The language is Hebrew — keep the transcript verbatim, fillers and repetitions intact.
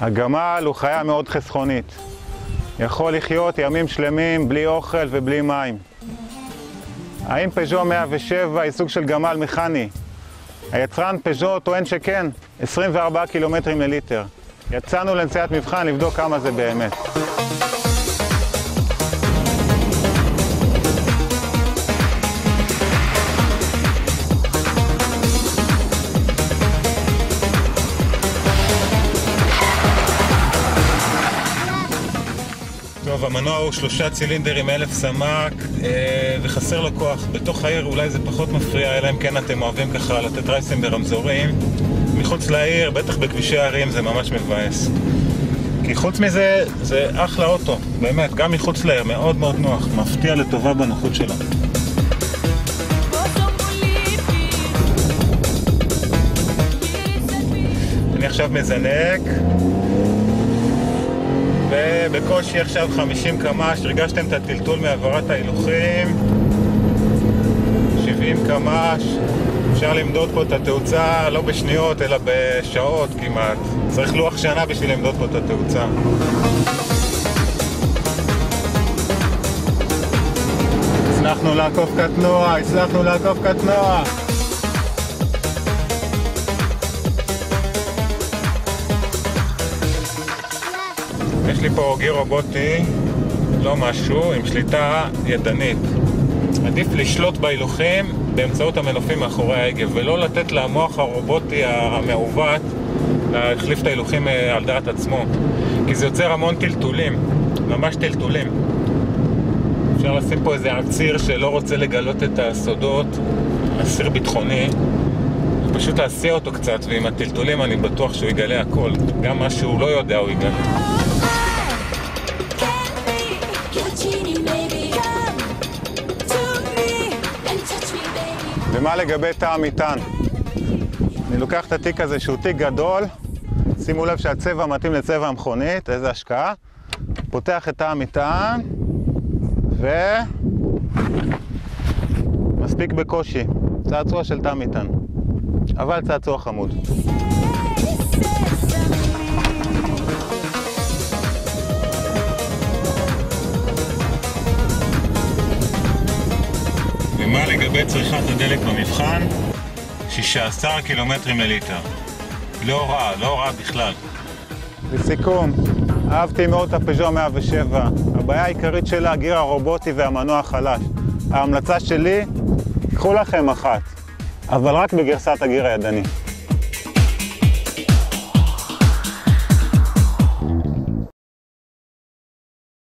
הגמל הוא חיה מאוד חסכונית. יכול לחיות ימים שלמים בלי אוכל ובלי מים. האם פז'ו מאה ושבע היא סוג של גמל מכני? היצרן פז'ו טוען שכן, עשרים וארבעה קילומטרים לליטר. יצאנו לנסיעת מבחן לבדוק כמה זה באמת. טוב, המנוע הוא שלושה צילינדרים, אלף סמ"ק, וחסר לו כוח. בתוך העיר אולי זה פחות מפריע, אלא אם כן אתם אוהבים ככה לתת רייסים ברמזורים. מחוץ לעיר, בטח בכבישי הערים, זה ממש מבאס. כי חוץ מזה, זה אחלה אוטו, באמת, גם מחוץ לעיר, מאוד מאוד נוח, מפתיע לטובה בנוחות שלו. אני עכשיו מזנק. ובקושי עכשיו חמישים קמ"ש, הרגשתם את הטלטול מעברת ההילוכים. שבעים קמ"ש, אפשר למדוד פה את התאוצה לא בשניות אלא בשעות כמעט. צריך לוח שנה בשביל למדוד פה את התאוצה. הצלחנו לעקוף קטנוע, הצלחנו לעקוף קטנוע. יש לי פה גיר רובוטי, לא משהו, עם שליטה ידנית. עדיף לשלוט בהילוכים באמצעות המנופים מאחורי ההגה, ולא לתת למוח הרובוטי המעוות להחליף את ההילוכים על דעת עצמו. כי זה יוצר המון טלטולים, ממש טלטולים. אפשר לשים פה איזה עציר שלא רוצה לגלות את הסודות, עציר ביטחוני. פשוט להסיע אותו קצת, ועם הטלטולים אני בטוח שהוא יגלה הכל. גם מה שהוא לא יודע הוא יגלה. ומה לגבי תא המטען? אני לוקח את התיק הזה שהוא תיק גדול, שימו לב שהצבע מתאים לצבע המכונית, איזה השקעה. פותח את תא המטען ו... מספיק בקושי, צעצוע של תא מטען, אבל צעצוע חמוד. ומה לגבי צריכת הדלק במבחן? שישה עשר קילומטרים לליטר. לא רע, לא רע בכלל. לסיכום, אהבתי מאוד את הפז'ו מאה ושבע. הבעיה העיקרית שלה, הגיר הרובוטי והמנוע החלש. ההמלצה שלי, קחו לכם אחת, אבל רק בגרסת הגיר הידני.